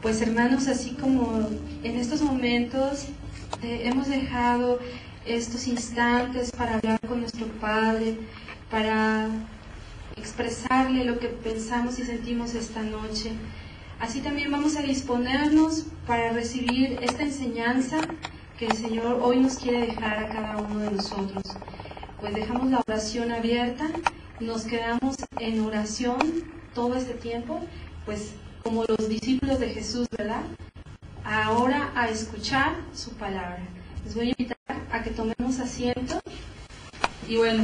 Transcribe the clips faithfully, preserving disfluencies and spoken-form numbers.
Pues hermanos, así como en estos momentos eh, hemos dejado estos instantes para hablar con nuestro Padre, para expresarle lo que pensamos y sentimos esta noche, así también vamos a disponernos para recibir esta enseñanza que el Señor hoy nos quiere dejar a cada uno de nosotros. Pues dejamos la oración abierta, nos quedamos en oración todo este tiempo, pues como los discípulos de Jesús, ¿verdad? Ahora a escuchar su palabra. Les voy a invitar a que tomemos asiento y bueno,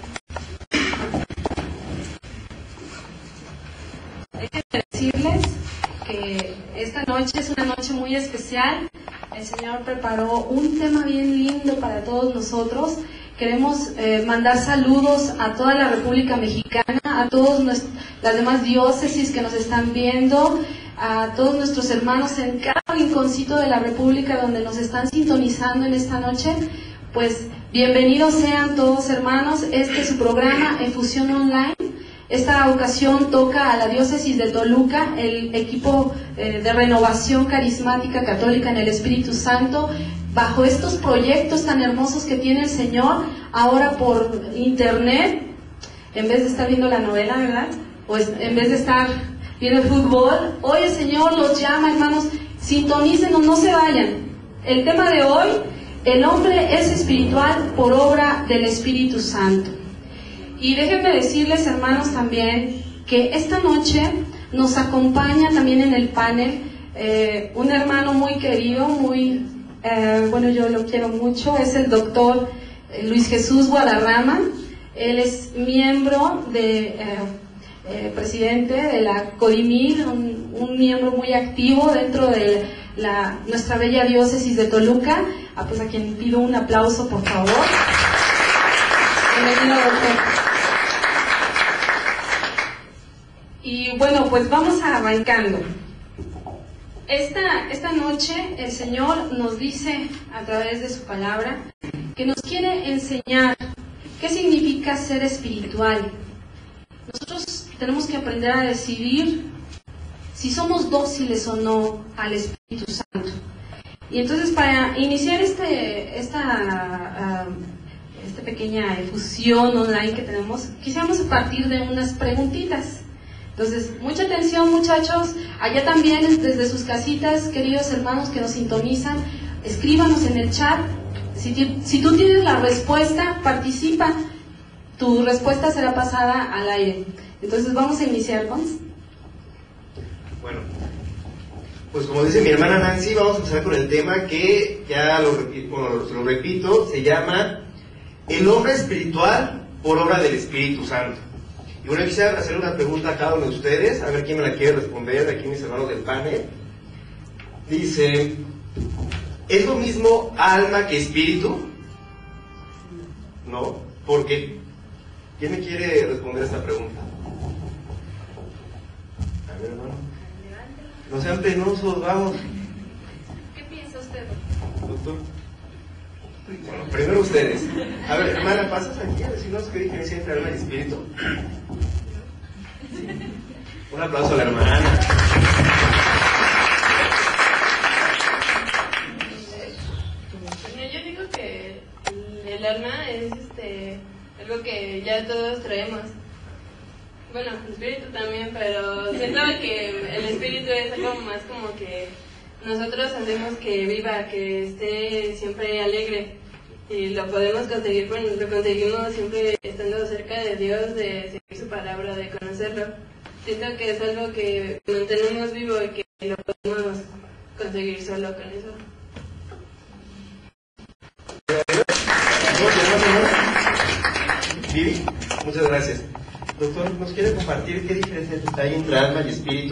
déjenme decirles que esta noche es una noche muy especial. El Señor preparó un tema bien lindo para todos nosotros. Queremos eh, mandar saludos a toda la República Mexicana, a todas las demás diócesis que nos están viendo, a todos nuestros hermanos en cada rinconcito de la República donde nos están sintonizando en esta noche. Pues bienvenidos sean todos, hermanos. Este es su programa Efusión Online. Esta ocasión toca a la diócesis de Toluca, el equipo eh, de renovación carismática católica en el Espíritu Santo. Bajo estos proyectos tan hermosos que tiene el Señor, ahora por internet, en vez de estar viendo la novela, ¿verdad? Pues en vez de estar viendo el fútbol, hoy el Señor los llama, hermanos, sintonícenos, no se vayan. El tema de hoy, el hombre es espiritual por obra del Espíritu Santo. Y déjenme decirles, hermanos, también que esta noche nos acompaña también en el panel eh, un hermano muy querido, muy... Eh, bueno, yo lo quiero mucho, es el doctor Luis Jesús Guadarrama. Él es miembro de, eh, eh, presidente de la CODIMIR, un, un miembro muy activo dentro de la, nuestra bella diócesis de Toluca, a, pues a quien pido un aplauso, por favor. Bienvenido, doctor. Y bueno, pues vamos arrancando. Esta, esta noche el Señor nos dice a través de su palabra que nos quiere enseñar qué significa ser espiritual. Nosotros tenemos que aprender a decidir si somos dóciles o no al Espíritu Santo. Y entonces para iniciar este, esta, uh, esta pequeña efusión online que tenemos, quisiéramos partir de unas preguntitas. Entonces, mucha atención, muchachos, allá también desde sus casitas, queridos hermanos que nos sintonizan, escríbanos en el chat. Si, si tú tienes la respuesta, participa, tu respuesta será pasada al aire. Entonces, vamos a iniciar, Pons. Bueno, pues como dice mi hermana Nancy, vamos a empezar con el tema que ya lo, bueno, lo repito, se llama el hombre espiritual por obra del Espíritu Santo. Y bueno, quisiera hacer una pregunta a cada uno de ustedes, a ver quién me la quiere responder, de aquí mis hermanos del panel. Dice, ¿es lo mismo alma que espíritu? No, ¿por qué? ¿Quién me quiere responder esta pregunta? A ver, hermano. No sean penosos, vamos. ¿Qué piensa usted? Doctor. Bueno, primero ustedes. A ver, hermana, ¿pasas aquí a decirnos qué diferencia entre alma y espíritu? Un aplauso a la hermana. Bueno, yo digo que el alma es este algo que ya todos traemos. Bueno, el espíritu también, pero siento que el espíritu es algo más como que nosotros hacemos que viva, que esté siempre alegre, y lo podemos conseguir, bueno, lo conseguimos siempre estando cerca de Dios, de seguir su palabra, de conocerlo. Siento que es algo que mantenemos vivo y que lo podemos conseguir solo con eso. Vivi, muchas gracias. Doctor, ¿nos quiere compartir qué diferencia hay entre alma y espíritu?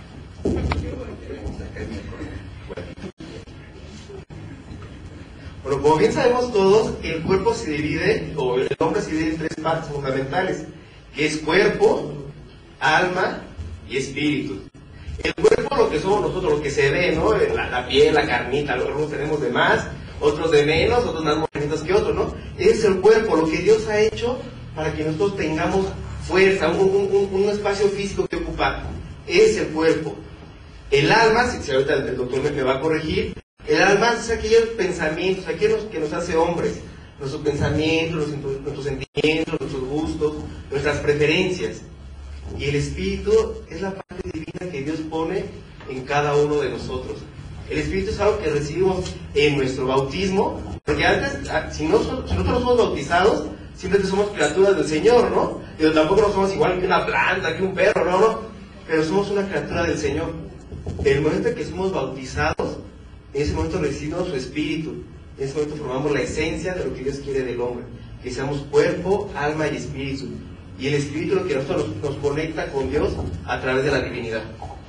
Bueno, como bien sabemos todos, el cuerpo se divide, o el hombre se divide en tres partes fundamentales, que es cuerpo, alma y espíritu. El cuerpo, lo que somos nosotros, lo que se ve, ¿no? La, la piel, la carnita, algunos tenemos de más, otros de menos, otros más movimientos que otros, ¿no? Es el cuerpo, lo que Dios ha hecho para que nosotros tengamos fuerza, un, un, un, un espacio físico que ocupar. Es el cuerpo. El alma, si, si ahorita el, el doctor me, me va a corregir, el alma es aquellos pensamientos, aquellos que nos hace hombres, nuestros pensamientos, nuestros, nuestros sentimientos, nuestros gustos, nuestras preferencias. Y el espíritu es la parte divina que Dios pone en cada uno de nosotros. El espíritu es algo que recibimos en nuestro bautismo, porque antes, si, no, si nosotros no somos bautizados, simplemente somos criaturas del Señor, ¿no? Pero tampoco no somos igual que una planta, que un perro, no, no. Pero somos una criatura del Señor. En el momento en que somos bautizados, en ese momento recibimos su espíritu. En ese momento formamos la esencia de lo que Dios quiere del hombre. Que seamos cuerpo, alma y espíritu. Y el espíritu es lo que nosotros nos, nos conecta con Dios a través de la divinidad.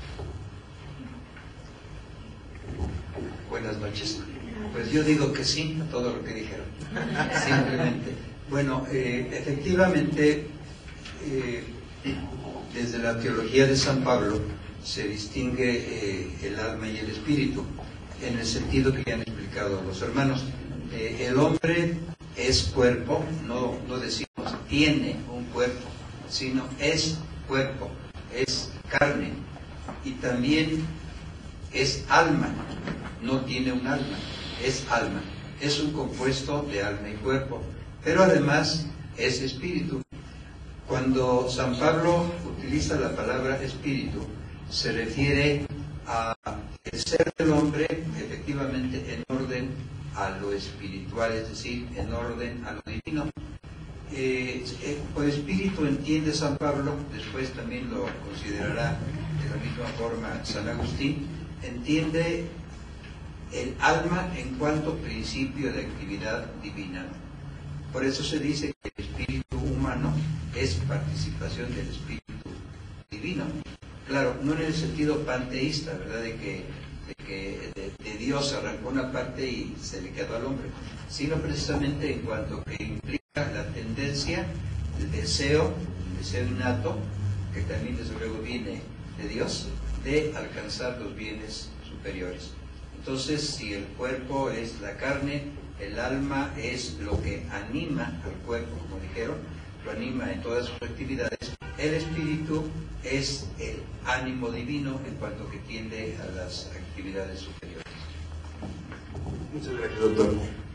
Buenas noches. Pues yo digo que sí a todo lo que dijeron. Simplemente. Bueno, eh, efectivamente, eh, desde la teología de San Pablo se distingue eh, el alma y el espíritu, en el sentido que ya han explicado los hermanos. Eh, el hombre es cuerpo, no, no decimos tiene un cuerpo, sino es cuerpo, es carne, y también es alma, no tiene un alma, es alma, es un compuesto de alma y cuerpo, pero además es espíritu. Cuando San Pablo utiliza la palabra espíritu, se refiere a el ser del hombre efectivamente en orden a lo espiritual, es decir, en orden a lo divino. Eh, eh, por espíritu entiende San Pablo, después también lo considerará de la misma forma San Agustín, entiende el alma en cuanto principio de actividad divina. Por eso se dice que el espíritu humano es participación del espíritu divino. Claro, no en el sentido panteísta, ¿verdad?, de que, de, que de, de Dios arrancó una parte y se le quedó al hombre, sino precisamente en cuanto que implica la tendencia, el deseo, el deseo innato, que también desde luego viene de Dios, de alcanzar los bienes superiores. Entonces, si el cuerpo es la carne, el alma es lo que anima al cuerpo, como dijeron, lo anima en todas sus actividades. El espíritu es el ánimo divino en cuanto que tiende a las actividades superiores. Muchas gracias, doctor.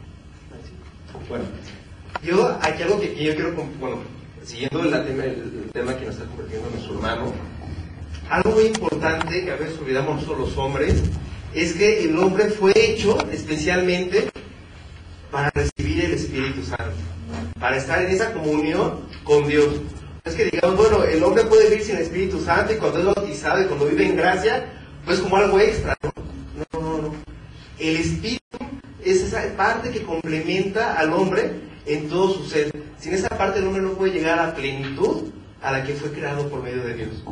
Bueno, yo aquí algo que, que yo quiero, bueno, siguiendo el tema, el, el tema que nos está compartiendo nuestro hermano, algo muy importante que a veces olvidamos nosotros los hombres, es que el hombre fue hecho especialmente para recibir el Espíritu Santo, para estar en esa comunión con Dios. Es que digamos, bueno, el hombre puede vivir sin el Espíritu Santo y cuando es bautizado y cuando vive en gracia, pues como algo extra, ¿no? No, no, no. El Espíritu es esa parte que complementa al hombre en todo su ser. Sin esa parte el hombre no puede llegar a la plenitud a la que fue creado por medio de Dios.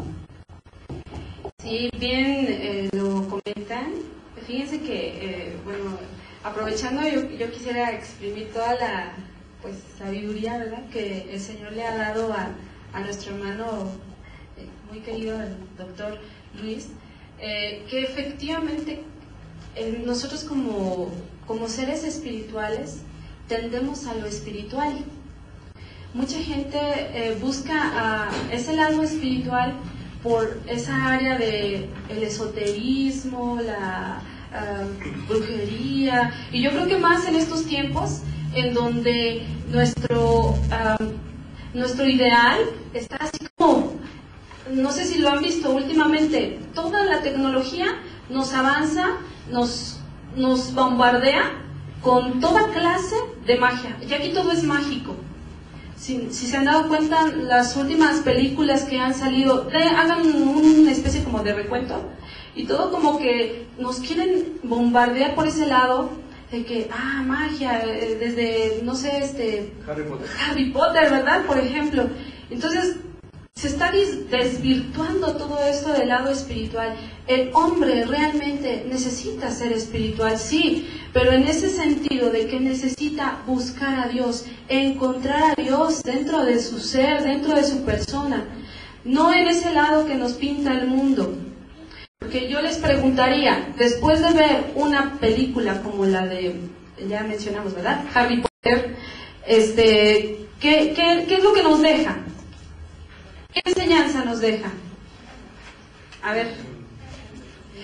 Sí, bien eh, lo comentan. Fíjense que, eh, bueno, aprovechando, yo, yo quisiera exprimir toda la pues sabiduría, ¿verdad?, que el Señor le ha dado a, a nuestro hermano eh, muy querido, el doctor Luis, eh, que efectivamente eh, nosotros como, como seres espirituales tendemos a lo espiritual. Mucha gente eh, busca a ese lado espiritual por esa área de el esoterismo, la uh, brujería, y yo creo que más en estos tiempos en donde nuestro um, nuestro ideal está así como, no sé si lo han visto últimamente, toda la tecnología nos avanza, nos, nos bombardea con toda clase de magia, y aquí todo es mágico. Si, si se han dado cuenta, las últimas películas que han salido, de, hagan una especie como de recuento, y todo como que nos quieren bombardear por ese lado, de que, ah, magia, desde, no sé, este... Harry Potter. Harry Potter, ¿verdad?, por ejemplo. Entonces, se está desvirtuando todo esto del lado espiritual. El hombre realmente necesita ser espiritual, sí, pero en ese sentido de que necesita buscar a Dios, encontrar a Dios dentro de su ser, dentro de su persona, no en ese lado que nos pinta el mundo. Porque yo les preguntaría, después de ver una película como la de, ya mencionamos, ¿verdad?, Harry Potter, este, ¿qué, qué, qué es lo que nos deja? ¿Qué enseñanza nos deja? A ver,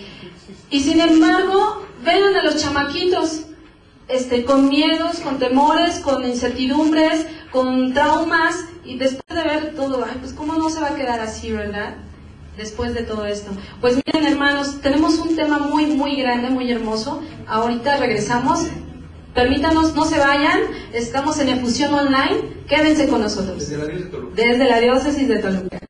Y sin embargo, vean a los chamaquitos, este, con miedos, con temores, con incertidumbres, con traumas, y después de ver todo, ay, pues cómo no se va a quedar así, ¿verdad? Después de todo esto. Pues miren, hermanos, tenemos un tema muy, muy grande, muy hermoso. Ahorita regresamos. Permítanos, no se vayan. Estamos en Efusión Online. Quédense con nosotros. Desde la diócesis de Toluca. Desde la diócesis de Toluca.